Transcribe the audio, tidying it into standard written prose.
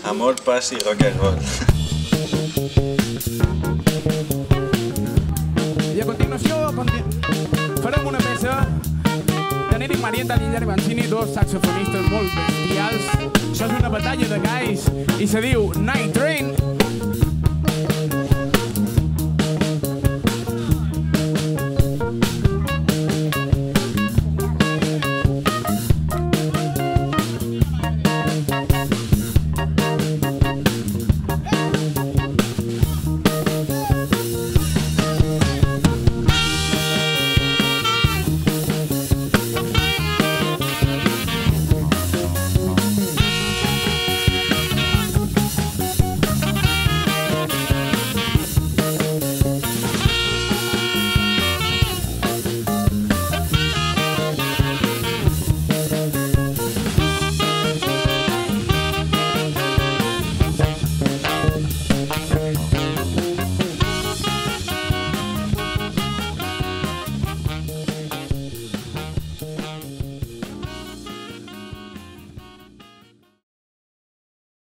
Amor, paz i rock and roll. I a continuació farem una peça d'Enric Marieta i Guillermo Mancini, dos saxofonistes molt bestials. Això és una batalla de galls i se diu Night Train.